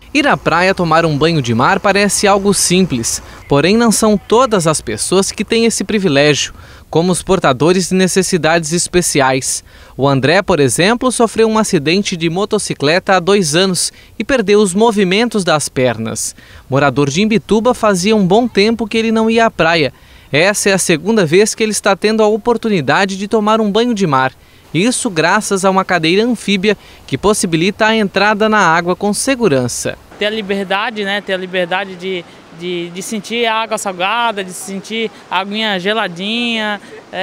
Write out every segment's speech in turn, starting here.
Ir à praia tomar um banho de mar parece algo simples, porém não são todas as pessoas que têm esse privilégio, como os portadores de necessidades especiais. O André, por exemplo, sofreu um acidente de motocicleta há 2 anos e perdeu os movimentos das pernas. Morador de Imbituba, fazia um bom tempo que ele não ia à praia. Essa é a 2ª vez que ele está tendo a oportunidade de tomar um banho de mar. Isso graças a uma cadeira anfíbia que possibilita a entrada na água com segurança. Ter a liberdade, né? Ter a liberdade de sentir a água salgada, de sentir a aguinha geladinha.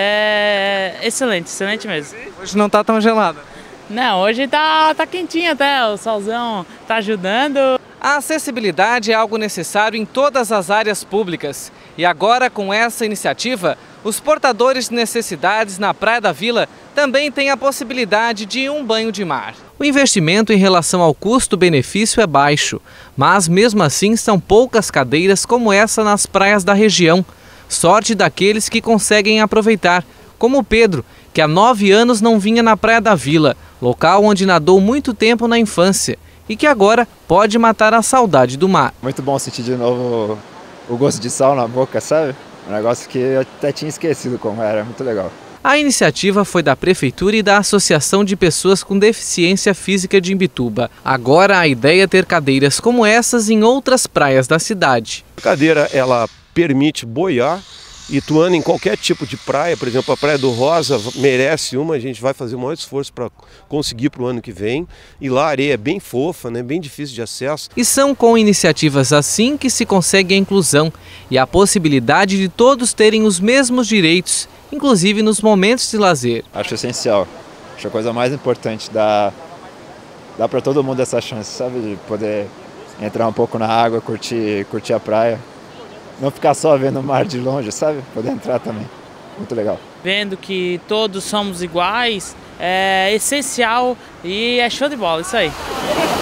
É excelente, excelente mesmo. Hoje não está tão gelada? Não, hoje tá quentinho até, o solzão tá ajudando. A acessibilidade é algo necessário em todas as áreas públicas. E agora, com essa iniciativa, os portadores de necessidades na Praia da Vila também têm a possibilidade de um banho de mar. O investimento em relação ao custo-benefício é baixo, mas mesmo assim são poucas cadeiras como essa nas praias da região. Sorte daqueles que conseguem aproveitar, como o Pedro, que há 9 anos não vinha na Praia da Vila, local onde nadou muito tempo na infância, e que agora pode matar a saudade do mar. Muito bom sentir de novo o gosto de sal na boca, sabe? Um negócio que eu até tinha esquecido como era, muito legal. A iniciativa foi da Prefeitura e da Associação de Pessoas com Deficiência Física de Imbituba. Agora a ideia é ter cadeiras como essas em outras praias da cidade. A cadeira, ela permite boiar e tu anda em qualquer tipo de praia. Por exemplo, a Praia do Rosa merece uma, a gente vai fazer o maior esforço para conseguir para o ano que vem. E lá a areia é bem fofa, né, bem difícil de acesso. E são com iniciativas assim que se consegue a inclusão e a possibilidade de todos terem os mesmos direitos, inclusive nos momentos de lazer. Acho essencial, acho a coisa mais importante, dá para todo mundo essa chance, sabe, de poder entrar um pouco na água, curtir a praia. Não ficar só vendo o mar de longe, sabe? Poder entrar também. Muito legal. Vendo que todos somos iguais, é essencial e é show de bola, isso aí.